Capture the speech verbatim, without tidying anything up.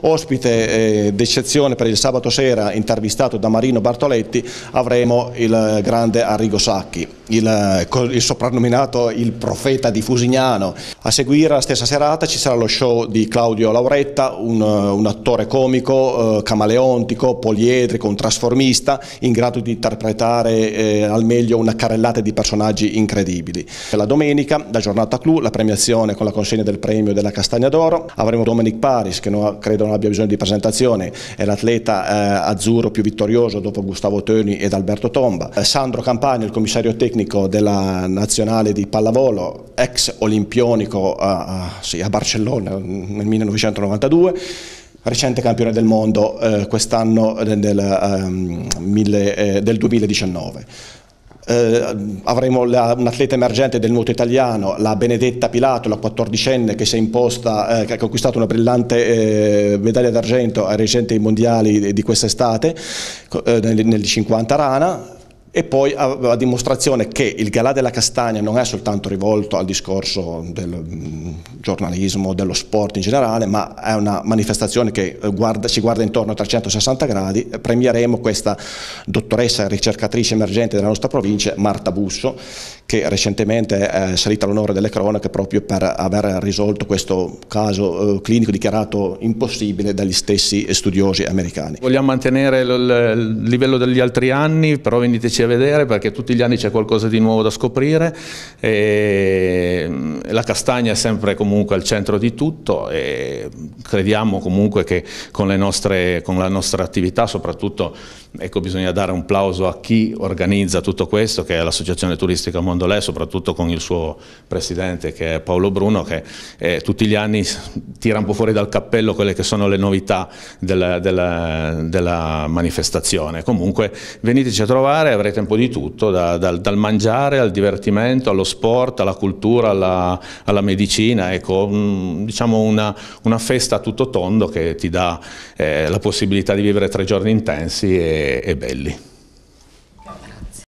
Ospite eh, d'eccezione per il sabato sera, intervistato da Marino Bartoletti, avremo il grande Arrigo Sacchi, il, il soprannominato il profeta di Fusignano. A seguire la stessa serata ci sarà lo show di Claudio Lauretta, un, un attore comico, eh, camaleontico, poliedrico, un trasformista, in grado di interpretare eh, al meglio una carrellata di personaggi incredibili. La domenica, da giornata clou, la premiazione con la consegna del premio della Castagna d'Oro. Avremo Dominic Paris, che non, credo non abbia bisogno di presentazione, è l'atleta eh, azzurro più vittorioso dopo Gustavo Töni ed Alberto Tomba. Eh, Sandro Campagna, il commissario tecnico della nazionale di pallavolo, ex olimpionico a, a, sì, a Barcellona nel millenovecentonovantadue, recente campione del mondo eh, quest'anno del, um, eh, del duemiladiciannove. Eh, avremo la, un atleta emergente del nuoto italiano, la Benedetta Pilato, la quattordicenne che si è imposta, eh, che ha conquistato una brillante eh, medaglia d'argento ai recenti mondiali di, di quest'estate eh, nel, nel cinquanta rana. E poi a dimostrazione che il Galà della Castagna non è soltanto rivolto al discorso del giornalismo, dello sport in generale, ma è una manifestazione che guarda, ci guarda intorno a trecentosessanta gradi. Premieremo questa dottoressa e ricercatrice emergente della nostra provincia, Marta Busso, che recentemente è salita all'onore delle cronache proprio per aver risolto questo caso clinico dichiarato impossibile dagli stessi studiosi americani. Vogliamo mantenere il livello degli altri anni, però veniteci a vedere perché tutti gli anni c'è qualcosa di nuovo da scoprire. E la Castagna è sempre comunque al centro di tutto e crediamo comunque che con, le nostre, con la nostra attività, soprattutto, ecco, bisogna dare un plauso a chi organizza tutto questo, che è l'Associazione Turistica Mondolè, soprattutto con il suo presidente che è Paolo Bruno, che eh, tutti gli anni tira un po' fuori dal cappello quelle che sono le novità della, della, della manifestazione. Comunque veniteci a trovare, avrete un po' di tutto, da, dal, dal mangiare al divertimento, allo sport, alla cultura, alla, alla medicina, ecco, mh, diciamo una, una festa a tutto tondo che ti dà eh, la possibilità di vivere tre giorni intensi e, e belli.